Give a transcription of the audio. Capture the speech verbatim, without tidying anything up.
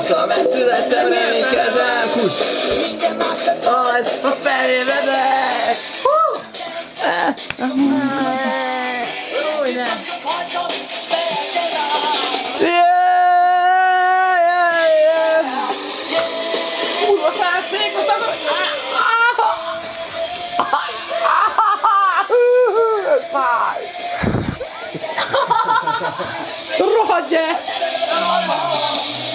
Azóta megszülettem, reménykedem, kus! Majd a felé vedek! Új, ne! Kurva szárcékot adom! Ez fáj! Rohadj el!